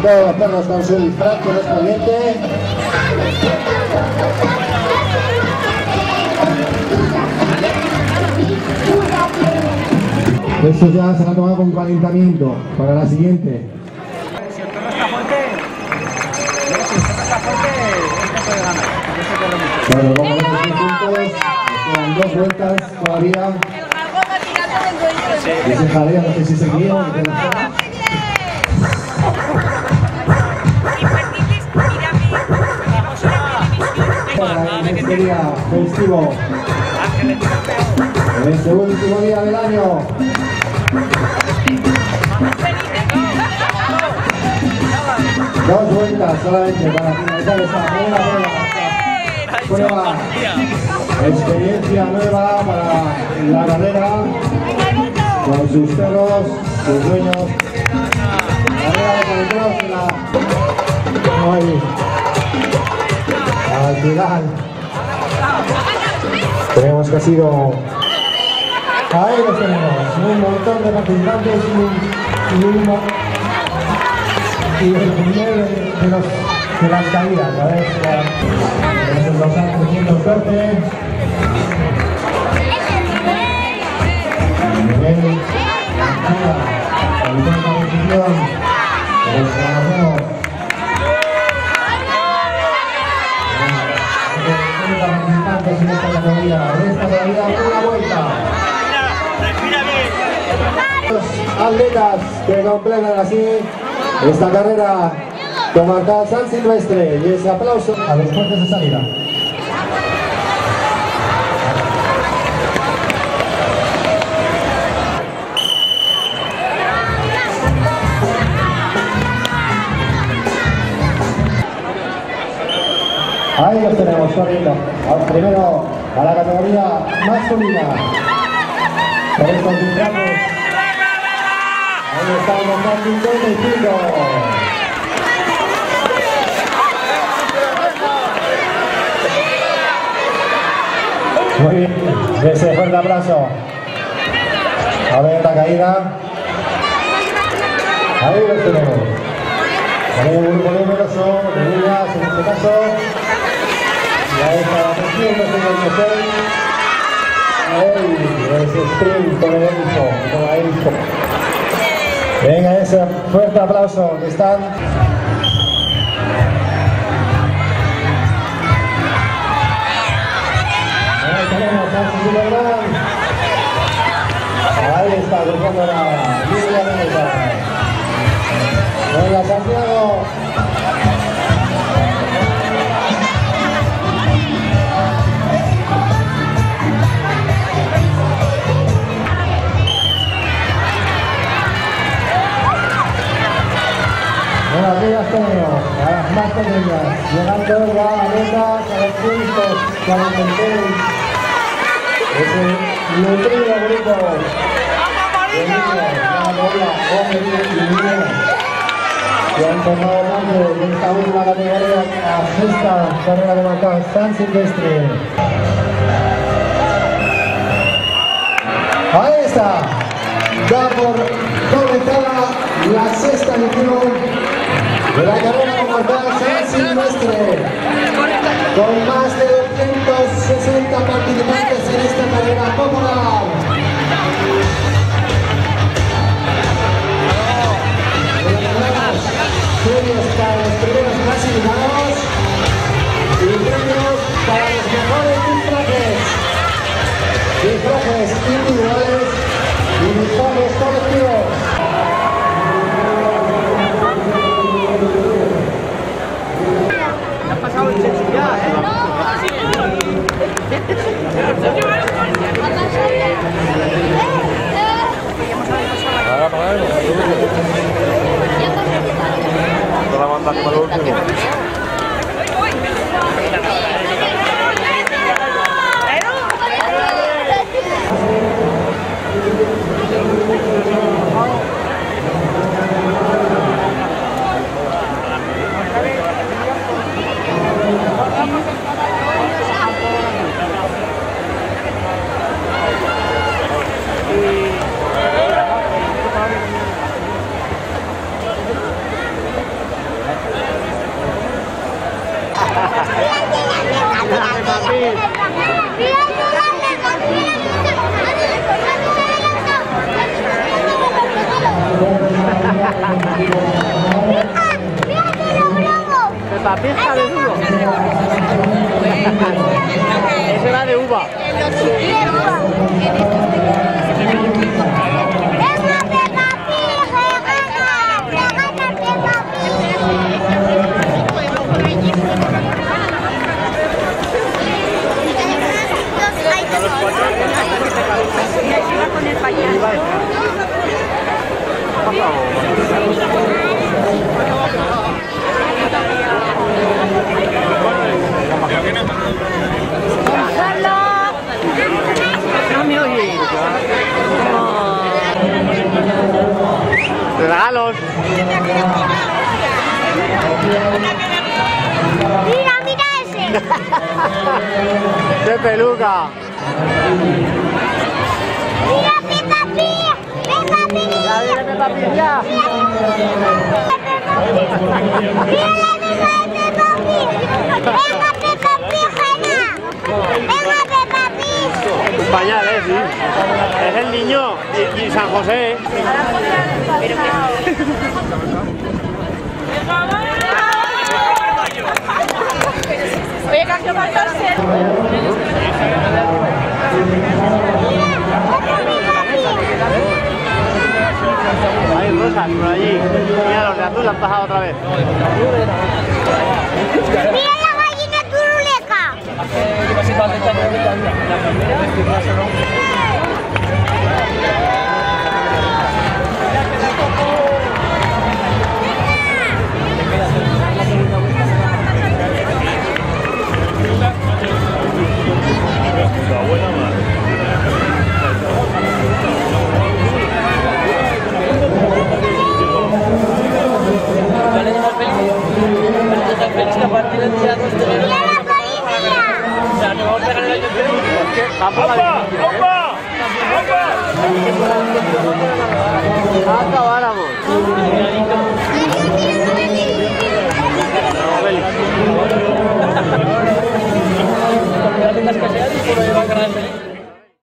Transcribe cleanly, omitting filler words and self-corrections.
todos los perros con su disfraz correspondiente. Estos ya se han tomado con calentamiento para la siguiente. Si el perro está fuerte, este puede ganar. Este corre mucho. Bueno, vamos a los puntos. Quedan 2 vueltas todavía. Y ese jaleo, no sé si se guía o qué. Este día festivo, en este último día del año. Dos vueltas solamente para finalizar esta primera prueba. Experiencia nueva para la carrera con sus perros, sus dueños. Carrera de carreteros en la... Al final tenemos que ha sido... Ahí los tenemos, un montón de participantes y el primero de las caídas, ¿sabes? Nos están cogiendo fuerte. En esta categoría, una vuelta. Los atletas que completan así esta carrera comarcal San Silvestre, y ese aplauso a los puentes de salida. Ahí los tenemos corriendo. Primero a la categoría masculina. Por estos disfraces. Ahí estamos a 55. Muy bien, ese fuerte aplauso. A ver la caída. Ahí los tenemos. Ahí un grupo numeroso de niñas en este caso. Y ahí está la 356. Ahí, ese sprint con el elfo. Venga, ese fuerte aplauso que están. Ahí tenemos a Superman. Ahí está, cruzando la línea de meta. Venga, Santiago. Bueno, aquí las tenemos, a las más pequeñas, llegando ya a meta, a los puntos, 46. Ese nutrido grupo de niños, la bola, hombres y niños, que han tomado parte de esta última categoría, la sexta carrera de Macao San Silvestre. Ahí está, ya por comenzada la sexta edición de la carrera comarcal San Silvestre, con más de 260 participantes en esta carrera popular. Premios para los primeros clasificados y premios para los mejores disfraces individuales y disfraces colectivos. Ha pasado el Chechu ya, la banda como el último. venir. Peppa Pig sabe duro. Ese era de uva. No me oye. Regalos. Mira, mira ese. ¡Qué peluca! Mira Peppa Pig. Peppa Pig. Ya viene Peppa Pig ya. Mira la misma de Peppa Pig. Venga Peppa Pig, Ana. Venga Peppa Pig. Un pañal, sí. Es el niño y San José. Oye, ¿qué va a hacer? Hay rosas por allí. Mira, los de azul han pasado otra vez. Mira la gallina turuleca. Mira la policía. Vamos a ver.